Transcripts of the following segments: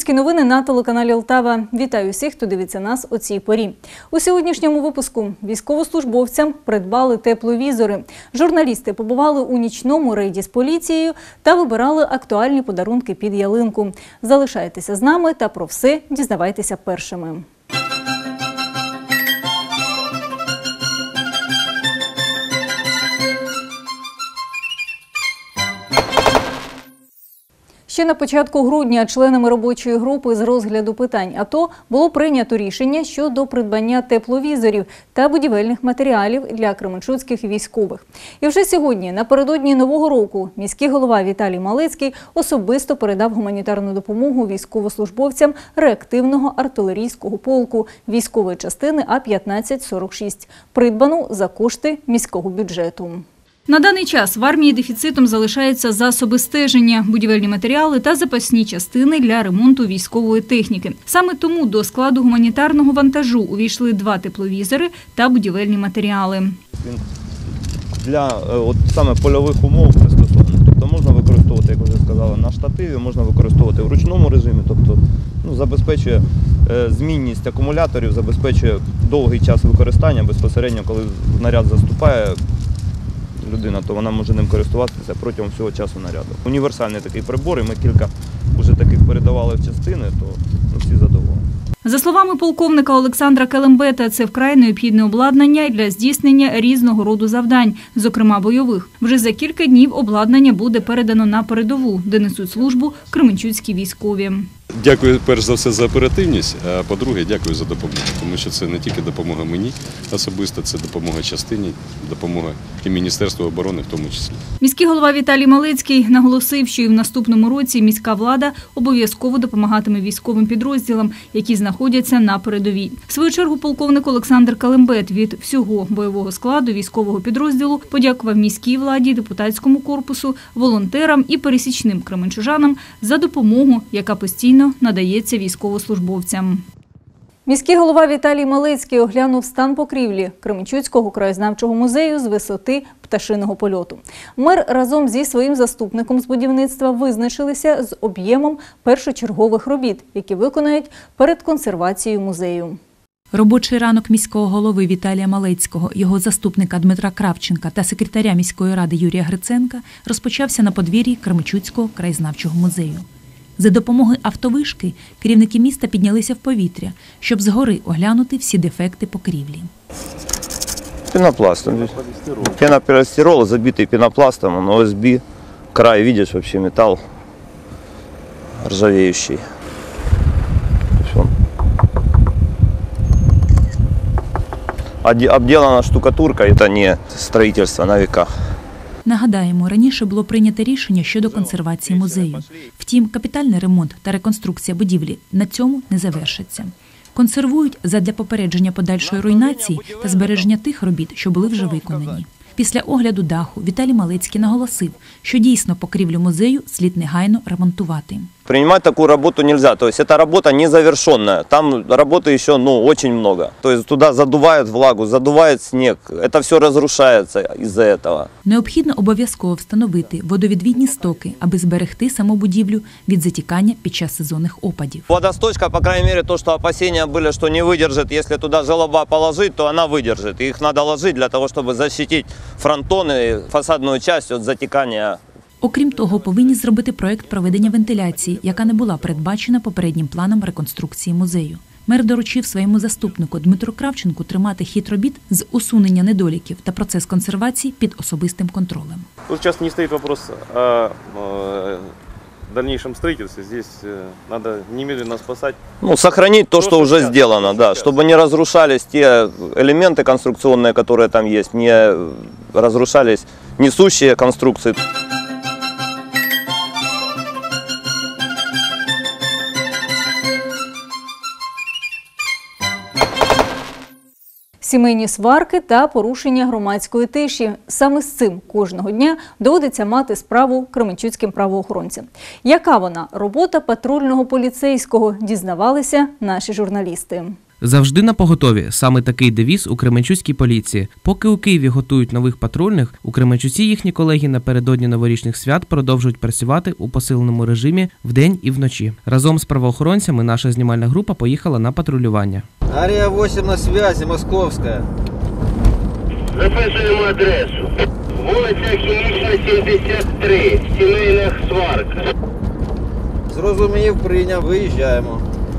Кременчуцькі новини на телеканалі Лтава. Вітаю всіх, хто дивиться нас о цій порі. У сьогоднішньому випуску військовослужбовцям придбали тепловізори. Журналісти побували у нічному рейді з поліцією та вибирали актуальні подарунки під ялинку. Залишайтеся з нами та про все дізнавайтеся першими. Ще на початку грудня членами робочої групи з розгляду питань АТО було прийнято рішення щодо придбання тепловізорів та будівельних матеріалів для кременчуцьких військових. І вже сьогодні, напередодні Нового року, міський голова Віталій Малецький особисто передав гуманітарну допомогу військовослужбовцям реактивного артилерійського полку військової частини А-1546, придбану за кошти міського бюджету. На даний час в армії дефіцитом залишаються засоби стеження, будівельні матеріали та запасні частини для ремонту військової техніки. Саме тому до складу гуманітарного вантажу увійшли 2 тепловізори та будівельні матеріали. Він для саме польових умов пристосований. Тобто можна використовувати, як вже сказали, на штативі, можна використовувати в ручному режимі, тобто забезпечує змінність акумуляторів, забезпечує довгий час використання безпосередньо, коли снаряд заступає людина, то вона може ним користуватися протягом всього часу наряду. Універсальний такий прибор, і ми кілька вже таких передавали в частини, то всі задоволені. За словами полковника Олександра Келембета, це вкрай необхідне обладнання для здійснення різного роду завдань, зокрема бойових. Вже за кілька днів обладнання буде передано на передову, де несуть службу кременчуцькі військові. Дякую, перш за все, за оперативність, а по-друге, дякую за допомогу, тому що це не тільки допомога мені особисто, це допомога частині, допомога і Міністерству оборони в тому числі. Міський голова Віталій Малецький наголосив, що і в наступному році міська влада обов'язково допомагатиме військовим підрозділам, які знаходяться на передовій. В свою чергу полковник Олександр Келембет від всього бойового складу військового підрозділу подякував міській владі, депутатському корпусу, волонтерам і пересічним кременчужанам за допомогу, яка постійно надається військовослужбовцям. Міський голова Віталій Малецький оглянув стан покрівлі Кременчуцького краєзнавчого музею з висоти пташиного польоту. Мер разом зі своїм заступником з будівництва визначилися з об'ємом першочергових робіт, які виконають перед консервацією музею. Робочий ранок міського голови Віталія Малецького, його заступника Дмитра Кравченка та секретаря міської ради Юрія Гриценка розпочався на подвір'ї Кременчуцького краєзнавчого музею. За допомогою автовишки керівники міста піднялися в повітря, щоб згори оглянути всі дефекти покрівлі. Пенопластом. Пенополістирол забитий пенопластом, ОСБ. Край, бачиш, взагалі метал ржавеючий. Обделана штукатурка, це не будівництво на віках. Нагадаємо, раніше було прийнято рішення щодо консервації музею. Втім, капітальний ремонт та реконструкція будівлі на цьому не завершаться. Консервують задля попередження подальшої руйнації та збереження тих робіт, що були вже виконані. Після огляду даху Віталій Малецький наголосив, що дійсно покрівлю музею слід негайно ремонтувати. Принимать такую работу нельзя, то есть эта работа незавершенная, там работы еще очень много. То есть туда задувает влагу, задувает снег, это все разрушается из-за этого. Необхідно обов'язково встановити водовідвідні стоки, аби зберегти саму будівлю від затікання під час сезонних опадів. Водосточка, по крайней мере, то, что опасения были, что не выдержит, если туда желоба положить, то она выдержит. Их надо ложить для того, чтобы защитить фронтоны, фасадную часть от затекания. Окрім того, повинні зробити проєкт проведення вентиляції, яка не була передбачена попереднім планом реконструкції музею. Мер доручив своєму заступнику Дмитру Кравченку тримати хід робіт з усунення недоліків та процес консервації під особистим контролем. Тут зараз не стоїть вопрос о дальнейшем строительстве. Здесь надо немедленно спасать. Сохранить то, что уже сделано, да, чтобы не разрушались те элементы конструкционные, которые там есть, не разрушались несущие конструкции. Сімейні сварки та порушення громадської тиші. Саме з цим кожного дня доводиться мати справу кременчуцьким правоохоронцям. Яка вона робота патрульного поліцейського, дізнавалися наші журналісти. Завжди на поготові – саме такий девіз у Кременчуцькій поліції. Поки у Києві готують нових патрульних, у Кременчуці їхні колеги напередодні новорічних свят продовжують працювати у посиленому режимі вдень і вночі. Разом з правоохоронцями наша знімальна група поїхала на патрулювання. Ария 8 на связи, Московская. Записуємо адресу. Вулиця Хімічна, 73, сімейних сварка. Зрозумів, прийняв, виїжджаємо.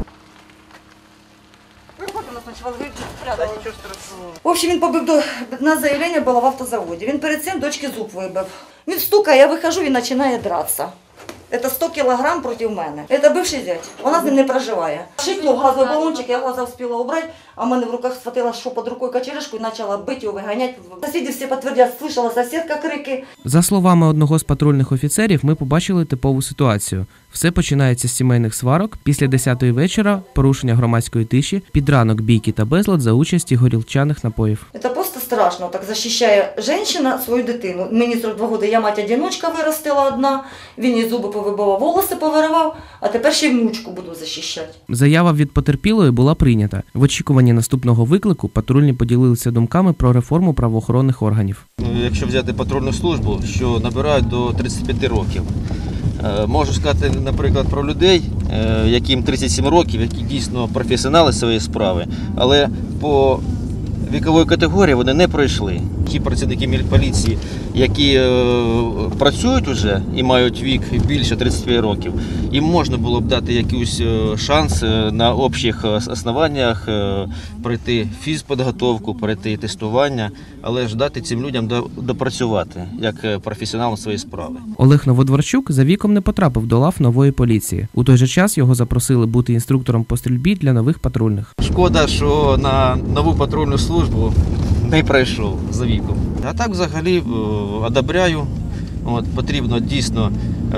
В общем, він побив на заявлення було в автозаводі. Він перед цим дочки зуб вибив. Він стукає, я виходжу, він починає дратися. Це 100 кілограм проти мене. Це бивший зять. Вона з ним не проживає. Шикнув газовий балончик, я глаза встигла убрати, а в мене в руках схватила, що під рукою качеришку і почала бити його, виганяти. Сусіди всі підтвердять, слышала сусідка крики. За словами одного з патрульних офіцерів, ми побачили типову ситуацію. Все починається з сімейних сварок, після 10-ї вечора – порушення громадської тиші, під ранок бійки та безлад за участі горілчаних напоїв. Це просто страшно, так захищає жінка свою дитину. Мені 42 роки, я мать-одиночка виростила одна, він їй зуби повибивав, волоси повиривав, а тепер ще й внучку буду захищати. Заява від потерпілої була прийнята. В очікуванні наступного виклику патрульні поділилися думками про реформу правоохоронних органів. Якщо взяти патрульну службу, що набирають до 35 років. Можу сказати, наприклад, про людей, яким 37 років, які дійсно професіонали своєї справи, але по вікової категорії вони не пройшли. Ті працівники поліції, які працюють вже і мають вік більше 35 років, їм можна було б дати якийсь шанс на общих основаннях пройти фізпідготовку, пройти тестування, але ж дати цим людям допрацювати як професіоналам своєї справи. Олег Новодворчук за віком не потрапив до лав нової поліції. У той же час його запросили бути інструктором по стрільбі для нових патрульних. Шкода, що на нову патрульну службу не пройшов за віком. А так взагалі одобряю. Потрібно дійсно,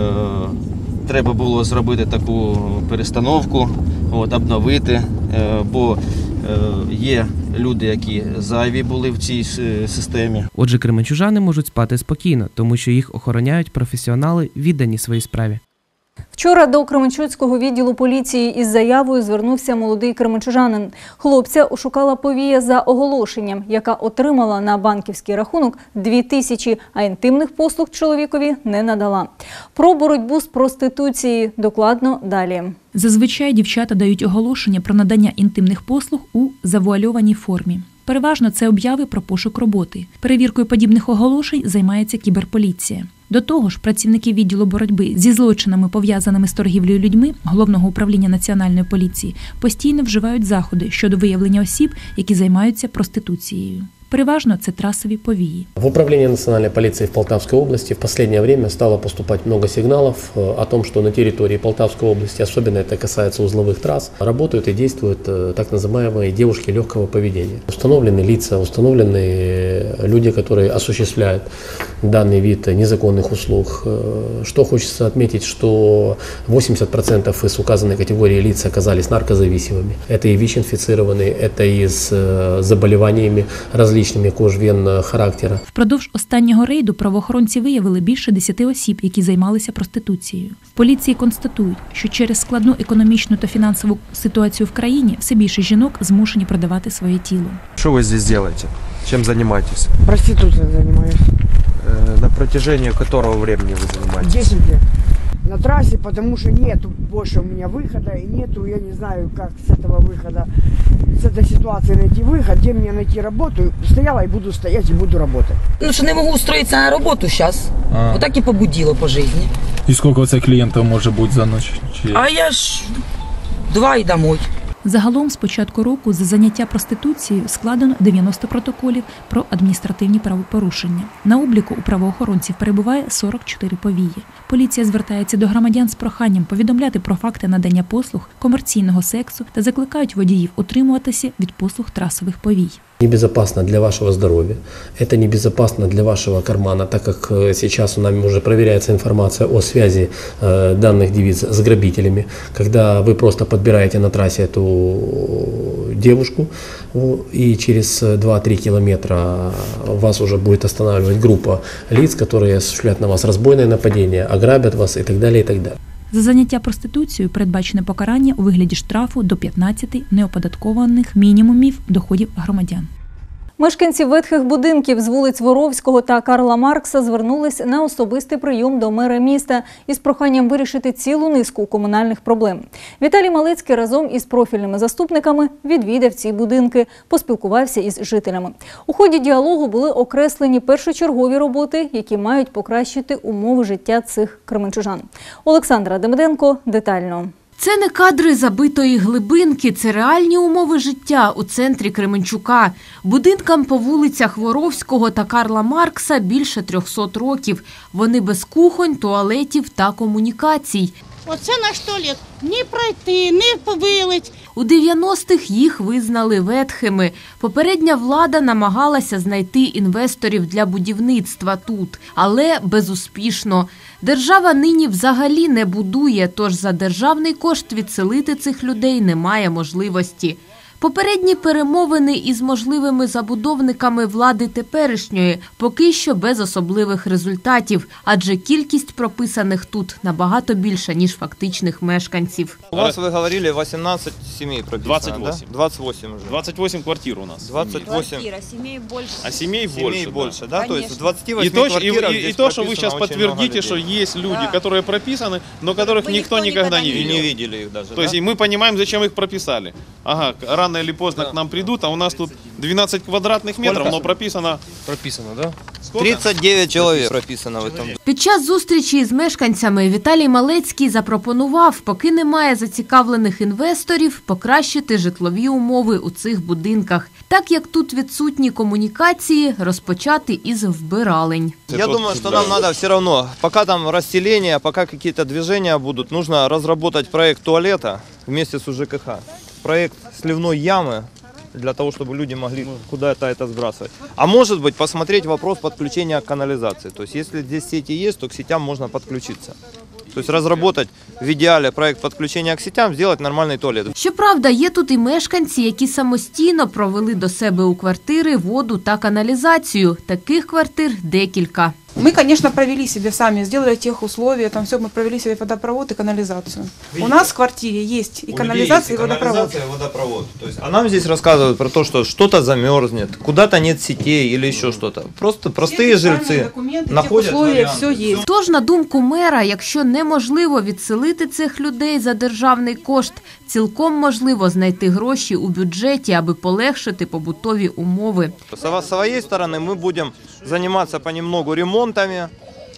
треба було зробити таку перестановку, обновити, бо є люди, які зайві були в цій системі. Отже, кременчужани можуть спати спокійно, тому що їх охороняють професіонали, віддані своїй справі. Вчора до Кременчуцького відділу поліції із заявою звернувся молодий кременчужанин. Хлопця ошукала повія за оголошенням, яка отримала на банківський рахунок 2000, а інтимних послуг чоловікові не надала. Про боротьбу з проституцією докладно далі. Зазвичай дівчата дають оголошення про надання інтимних послуг у завуальованій формі. Переважно це обяви про пошук роботи. Перевіркою подібних оголошень займається кіберполіція. До того ж, працівники відділу боротьби зі злочинами, пов'язаними з торгівлею людьми, Головного управління Національної поліції, постійно вживають заходи щодо виявлення осіб, які займаються проституцією. Переважно це трасові повії. В управлении национальной полиции в Полтавской области в последнее время стало поступать много сигналов о том, что на территории Полтавской области, особенно это касается узловых трасс, работают и действуют так называемые девушки легкого поведения. Установлены лица, установлены люди, которые осуществляют данный вид незаконных услуг. Что хочется отметить, что 80% из указанной категории лиц оказались наркозависимыми. Это и ВИЧ-инфицированные, это и с заболеваниями различными кожвен характера. Впродовж останнього рейду правоохоронці виявили більше 10 осіб, які займалися проституцією. В поліції констатують, що через складну економічну та фінансову ситуацію в країні все більше жінок змушені продавати своє тіло. Что вы здесь делаете? Чем занимаетесь? Проституцией занимаюсь. На протяжении которого времени вы занимаетесь? 10 лет. На трассе, потому что нету больше у меня выхода, и нету, я не знаю, как с этого выхода, с этой ситуации найти выход, где мне найти работу. Стояла и буду стоять, и буду работать. Ну, что не могу устроиться на работу сейчас. Вот так и побудила по жизни. И сколько у цих клиентов может быть за ночь? А я ж 2 и домой. Загалом з початку року за заняття проституцією складено 90 протоколів про адміністративні правопорушення. На обліку у правоохоронців перебуває 44 повії. Поліція звертається до громадян з проханням повідомляти про факти надання послуг, комерційного сексу та закликають водіїв утримуватися від послуг трасових повій. Небезопасно для вашего здоровья, это небезопасно для вашего кармана, так как сейчас у нами уже проверяется информация о связи данных девиц с грабителями. Когда вы просто подбираете на трассе эту девушку, и через 2-3 километра вас уже будет останавливать группа лиц, которые осуществляют на вас разбойное нападение, ограбят вас и так далее, и так далее. За заняття проституцією передбачене покарання у вигляді штрафу до 15 неоподаткованих мінімумів доходів громадян. Мешканці ветхих будинків з вулиць Воровського та Карла Маркса звернулись на особистий прийом до мера міста із проханням вирішити цілу низку комунальних проблем. Віталій Малецький разом із профільними заступниками відвідав ці будинки, поспілкувався із жителями. У ході діалогу були окреслені першочергові роботи, які мають покращити умови життя цих кременчужан. Олександра Демиденко детально. Це не кадри забитої глибинки, це реальні умови життя у центрі Кременчука. Будинкам по вулицях Воровського та Карла Маркса більше 300 років. Вони без кухонь, туалетів та комунікацій. Оце наш туалет. Ні пройти, ні повилить. У 90-х їх визнали ветхими. Попередня влада намагалася знайти інвесторів для будівництва тут, але безуспішно. Держава нині взагалі не будує, тож за державний кошт відселити цих людей немає можливості. Попередні перемовини із можливими забудовниками влади теперішньої поки що без особливих результатів, адже кількість прописаних тут набагато більша, ніж фактичних мешканців. У вас, вы говорили, 18 семей прописано, 28. Да? 28 уже. 28 квартир у нас. 28. семей больше. А семей больше, да? То есть в 28 И то, квартирах и здесь то, что вы прописано сейчас очень подтвердите, много что людей. есть люди, которые прописаны, но которых никто никогда не И видел. не видели их даже, То да? есть и мы понимаем, зачем их прописали. Ага, рано или поздно к нам придут, а у нас тут 12 квадратных метров, но прописано... Прописано, да? 39 человек прописано в этом. Під час зустрічі з мешканцями Віталій Малецький запропонував, поки немає зацікавлених інвесторів, покращити житлові умови у цих будинках. Так як тут відсутні комунікації, розпочати із вбиралень. Я думаю, что нам надо все равно, пока там расселение, пока какие-то движения будут, нужно разработать проект туалета вместе с УЖКХ. Проект сливной ямы, для того, чтобы люди могли куда-то это сбрасывать. А может быть, посмотреть вопрос подключения к канализации. То есть, если здесь сети есть, то к сетям можно подключиться. То есть, разработать в идеале проект подключения к сетям, сделать нормальный туалет. Щоправда, є тут і мешканці, які самостійно провели до себе у квартири воду та каналізацію. Таких квартир декілька. Мы, конечно, провели себе сами, сделали тех условия, там все, мы провели себе водопровод и канализацию. У нас в квартире есть и канализация, и водопровод. То есть, а нам здесь рассказывают про то, что что-то замерзнет, куда-то нет сетей или еще что-то. Просто простые жильцы находят варианты. Тож, на думку мера, якщо неможливо відселити цих людей за державний кошт, цілком можливо знайти гроші у бюджеті, аби полегшити побутові умови. С своей стороны мы будем заниматься понемногу ремонтами.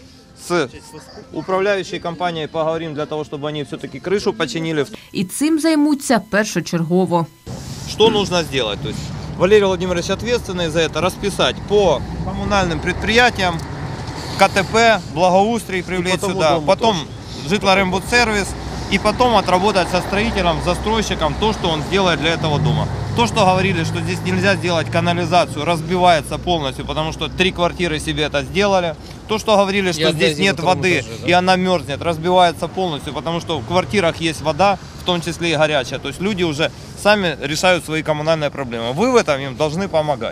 С управляющей компанией поговорим для того, чтобы они все-таки крышу починили. І цим займуться першочергово. Что нужно сделать? То есть Валерий Владимирович ответственный за это, расписать по коммунальным предприятиям, КТП, благоустрий привлечь сюда, потом Житлорембудсервис, и потом отработать со строителем, застройщиком то, что он сделает для этого дома. То, что говорили, что здесь нельзя сделать канализацию, разбивается полностью, потому что 3 квартиры себе это сделали. То, что говорили, что здесь нет воды и она мерзнет, разбивается полностью, потому что в квартирах есть вода, в том числе и горячая. То есть люди уже сами решают свои коммунальные проблемы. Вы в этом им должны помогать.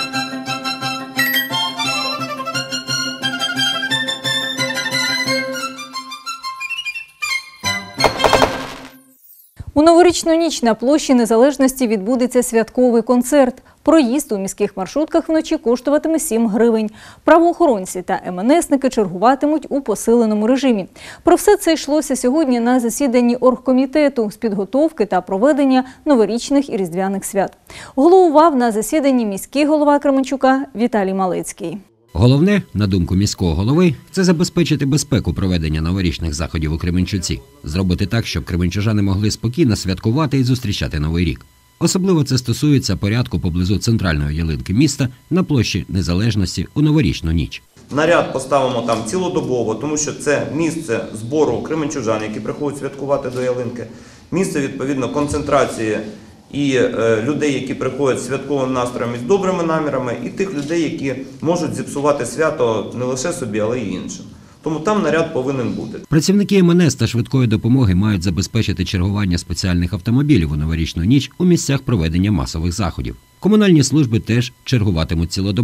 У новорічну ніч на площі Незалежності відбудеться святковий концерт. Проїзд у міських маршрутках вночі коштуватиме 7 гривень. Правоохоронці та МНСники чергуватимуть у посиленому режимі. Про все це йшлося сьогодні на засіданні оргкомітету з підготовки та проведення новорічних і різдвяних свят. Головував на засіданні міський голова Кременчука Віталій Малецький. Головне, на думку міського голови, це забезпечити безпеку проведення новорічних заходів у Кременчуці. Зробити так, щоб кременчужани могли спокійно святкувати і зустрічати Новий рік. Особливо це стосується порядку поблизу центральної ялинки міста на площі Незалежності у новорічну ніч. Наряд поставимо там цілодобово, тому що це місце збору кременчужан, які приходять святкувати до ялинки. Місце, відповідно, концентрації і людей, які приходять з святковим настроєм і з добрими намірами, і тих людей, які можуть зіпсувати свято не лише собі, але й іншим. Тому там наряд повинен бути. Працівники МНС та швидкої допомоги мають забезпечити чергування спеціальних автомобілів у новорічну ніч у місцях проведення масових заходів. Комунальні служби теж чергуватимуть цілодобово.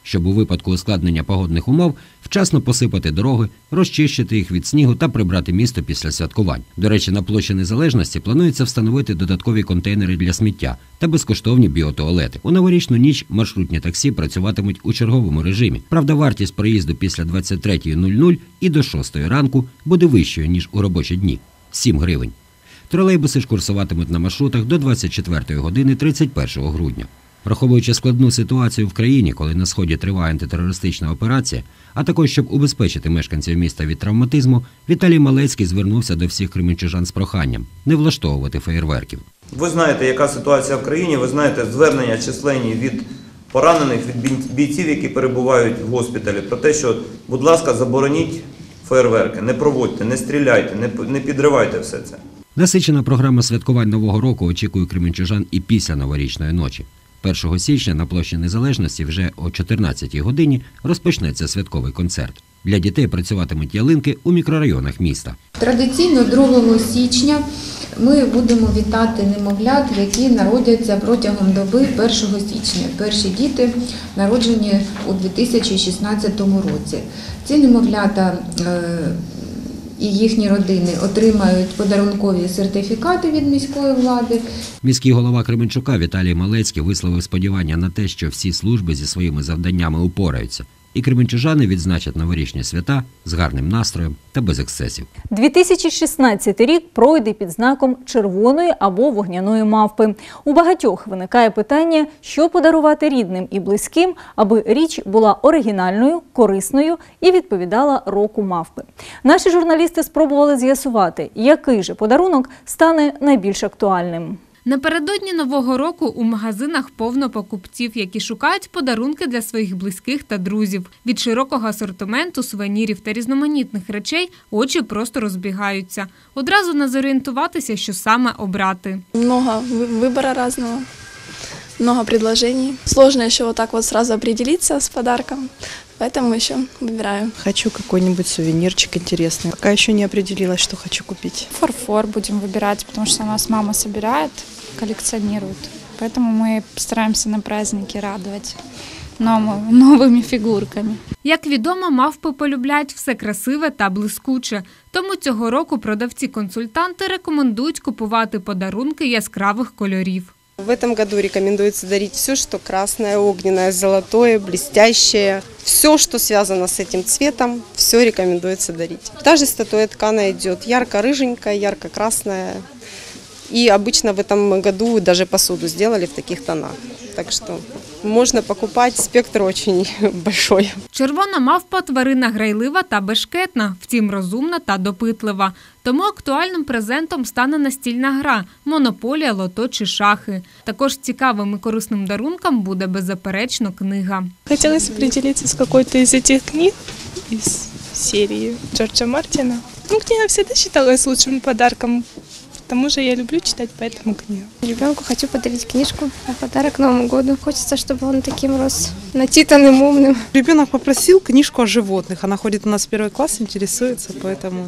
щоб у випадку ускладнення погодних умов вчасно посипати дороги, розчищити їх від снігу та прибрати місто після святкувань. До речі, на площі Незалежності планується встановити додаткові контейнери для сміття та безкоштовні біотуалети. У новорічну ніч маршрутні таксі працюватимуть у черговому режимі. Правда, вартість проїзду після 23:00 і до 6 ранку буде вищою, ніж у робочі дні – 7 гривень. Тролейбуси ж курсуватимуть на маршрутах до 24 години 31 грудня. Враховуючи складну ситуацію в країні, коли на Сході триває антитерористична операція, а також щоб убезпечити мешканців міста від травматизму, Віталій Малецький звернувся до всіх кременчужан з проханням не влаштовувати феєрверків. Ви знаєте, яка ситуація в країні, ви знаєте звернення численні від поранених, від бійців, які перебувають в госпіталі, про те, що, будь ласка, забороніть феєрверки, не проводьте, не стріляйте, не підривайте все це. Насичена програма святкувань Нового року очікує кременчужан і після новорічної ночі. 1 січня на площі Незалежності вже о 14-й годині розпочнеться святковий концерт. Для дітей працюватимуть ялинки у мікрорайонах міста. Традиційно 2 січня ми будемо вітати немовлят, які народяться протягом доби 1 січня. Перші діти народжені у 2016 році. Ці немовлята і їхні родини отримають подарункові сертифікати від міської влади. Міський голова Кременчука Віталій Малецький висловив сподівання на те, що всі служби зі своїми завданнями упораються. І кременчужани відзначать новорічні свята з гарним настроєм та без ексцесів. 2016 рік пройде під знаком червоної або вогняної мавпи. У багатьох виникає питання, що подарувати рідним і близьким, аби річ була оригінальною, корисною і відповідала року мавпи. Наші журналісти спробували з'ясувати, який же подарунок стане найбільш актуальним. Напередодні Нового року у магазинах повно покупців, які шукають подарунки для своїх близьких та друзів. Від широкого асортименту сувенірів та різноманітних речей очі просто розбігаються. Одразу не зорієнтуватися, що саме обрати. Много вибору різного, много предложений. Сложно ще вот так вот сразу определиться з подарком. Поэтому еще выбираю. Хочу какой-нибудь сувенирчик интересный. Пока еще не определилась, что хочу купить. Фарфор будем выбирать, потому что у нас мама собирает, коллекционирует. Поэтому мы стараемся на праздники радовать новими фігурками. Як відомо, мавпи полюбляють все красиве та блискуче. Тому цього року продавці-консультанти рекомендують купувати подарунки яскравих кольорів. В этом году рекомендуется дарить все, что красное, огненное, золотое, блестящее. Все, что связано с этим цветом, все рекомендуется дарить. Та же статуэтка, она идет ярко-рыженькая, ярко-красная. И обычно в этом году даже посуду сделали в таких тонах. Так что можна покупати, спектр дуже великий. Червона мавпа – тварина грайлива та бешкетна, втім розумна та допитлива. Тому актуальним презентом стане настільна гра – монополія, лото чи шахи. Також цікавим і корисним дарунком буде беззаперечно книга. Хотілося определиться з якоюсь з цих книг із серії Джорджа Мартина. Книга завжди вважалась лучшим подарком. К тому же я люблю читать, поэтому книгу. Ребенку хочу подарить книжку на подарок к Новому году. Хочется, чтобы он таким рос, начитанным, умным. Ребенок попросил книжку о животных. Она ходит у нас в 1 класс, интересуется, поэтому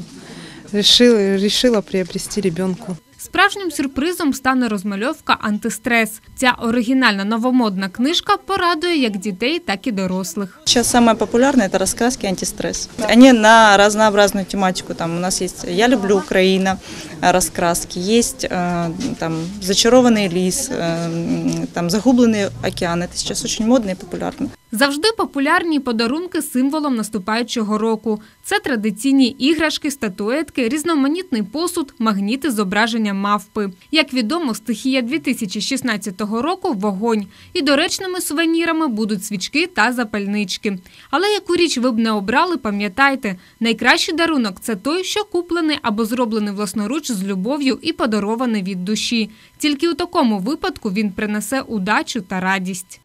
решила приобрести ребенку. Справжнім сюрпризом стане розмальовка «Антистрес». Ця оригінальна новомодна книжка порадує як дітей, так і дорослих. Сейчас самое популярное – это раскраски «Антистресс». Они на разнообразную тематику. Там у нас есть «Я люблю Украину» раскраски, есть там «Зачарованный ліс», там «Загубленный океан». Это сейчас очень модно и популярно. Завжди популярні подарунки символом наступаючого року. Це традиційні іграшки, статуетки, різноманітний посуд, магніти з зображенням мавпи. Як відомо, стихія 2016 року – вогонь. І доречними сувенірами будуть свічки та запальнички. Але яку річ ви б не обрали, пам'ятайте, найкращий дарунок – це той, що куплений або зроблений власноруч з любов'ю і подарований від душі. Тільки у такому випадку він принесе удачу та радість.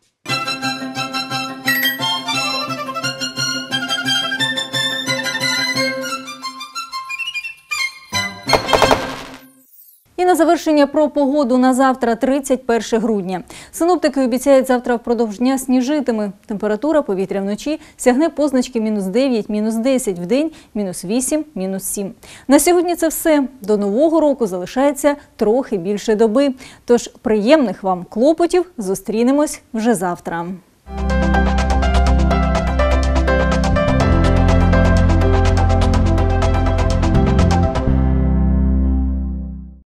І на завершення про погоду на завтра, 31 грудня. Синоптики обіцяють, завтра впродовж дня сніжитиме. Температура повітря вночі сягне позначки -9, -10, вдень -8, -7. На сьогодні це все. До Нового року залишається трохи більше доби. Тож приємних вам клопотів, зустрінемось вже завтра.